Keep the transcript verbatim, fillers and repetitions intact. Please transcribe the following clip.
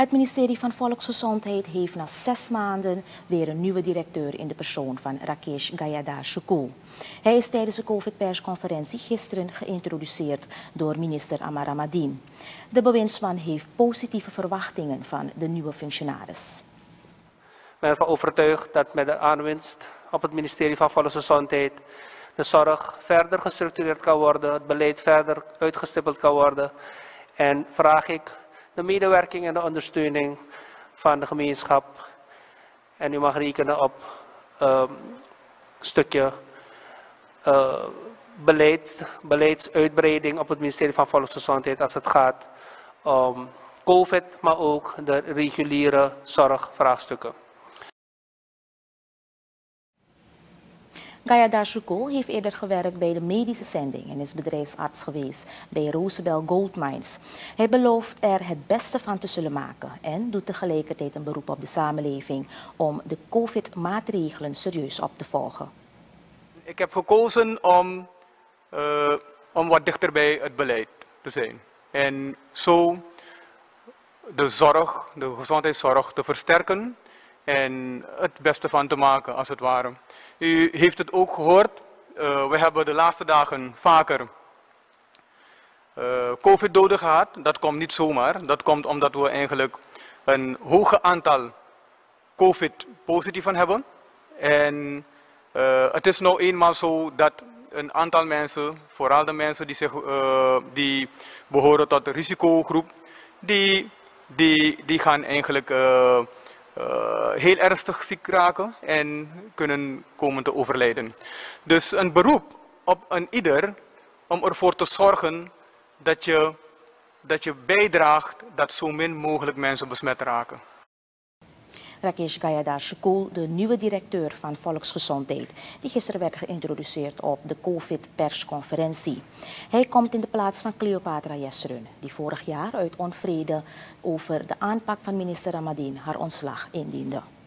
Het ministerie van Volksgezondheid heeft na zes maanden weer een nieuwe directeur in de persoon van Rakesh Gayadhar-Shukul. Hij is tijdens de COVID-persconferentie gisteren geïntroduceerd door minister Amar Rahmadeen. De bewindsman heeft positieve verwachtingen van de nieuwe functionaris. Ik ben ervan overtuigd dat met de aanwinst op het ministerie van Volksgezondheid de zorg verder gestructureerd kan worden, het beleid verder uitgestippeld kan worden. En vraag ik de medewerking en de ondersteuning van de gemeenschap. En u mag rekenen op uh, een stukje uh, beleid, beleidsuitbreiding op het ministerie van Volksgezondheid als het gaat om COVID, maar ook de reguliere zorgvraagstukken. Gayadhar-Shukul heeft eerder gewerkt bij de medische zending en is bedrijfsarts geweest bij Rosebel Gold Mines. Hij belooft er het beste van te zullen maken en doet tegelijkertijd een beroep op de samenleving om de COVID-maatregelen serieus op te volgen. Ik heb gekozen om, uh, om wat dichter bij het beleid te zijn en zo de zorg, de gezondheidszorg te versterken en het beste van te maken als het ware. U heeft het ook gehoord, uh, we hebben de laatste dagen vaker uh, COVID-doden gehad. Dat komt niet zomaar, dat komt omdat we eigenlijk een hoge aantal COVID-positieven hebben. En uh, het is nou eenmaal zo dat een aantal mensen, vooral de mensen die, zich, uh, die behoren tot de risicogroep, die, die, die gaan eigenlijk uh, Uh, heel ernstig ziek raken en kunnen komen te overlijden. Dus een beroep op een ieder om ervoor te zorgen dat je, dat je bijdraagt dat zo min mogelijk mensen besmet raken. Rakesh Gayadhar-Shukul, de nieuwe directeur van Volksgezondheid, die gisteren werd geïntroduceerd op de COVID-persconferentie. Hij komt in de plaats van Cleopatra Jesrun, die vorig jaar uit onvrede over de aanpak van minister Rahmadeen haar ontslag indiende.